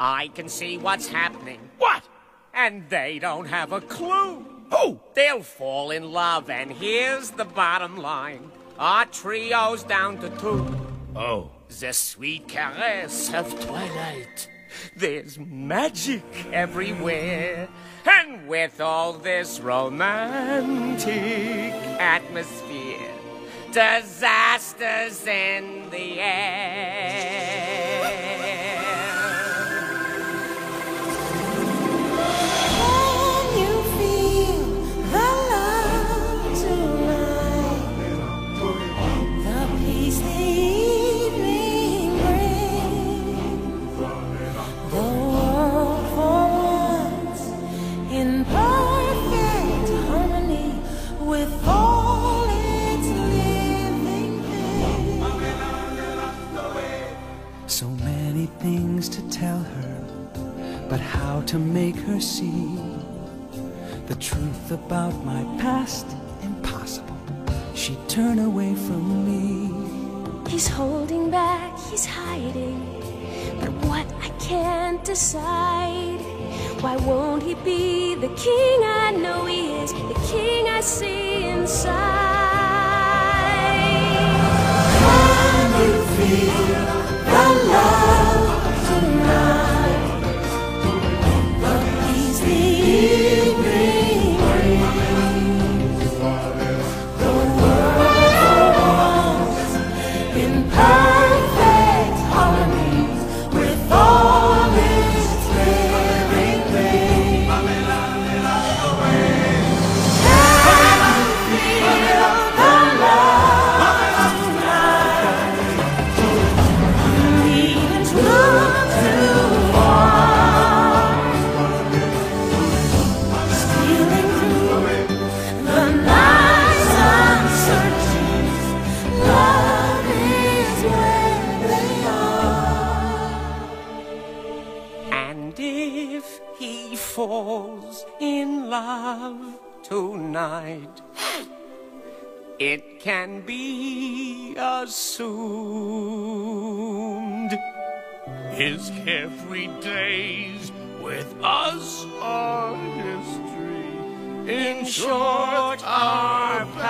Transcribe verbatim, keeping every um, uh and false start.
I can see what's happening. What? And they don't have a clue. Who? They'll fall in love, and here's the bottom line. Our trio's down to two. Oh. The sweet caress of twilight. There's magic everywhere. And with all this romantic atmosphere, disasters in the air. Can you feel the love tonight? The peace the evening brings. The world for once in perfect harmony with all its living things. So many things to tell her, but how to make her see the truth about my past? Impossible. She'd turn away from me. He's holding back, he's hiding, but what I can't decide. Why won't he be the king I know he is, the king I see inside? Can you feel the love tonight? The peace the evening brings. The world for once in perfect harmony with all its living things. Can you feel the love tonight? You needn't look too far. Stealing through the night's uncertainties, love is where they are. And if he falls in love tonight, it can be assumed His carefree days with us are history. In short, our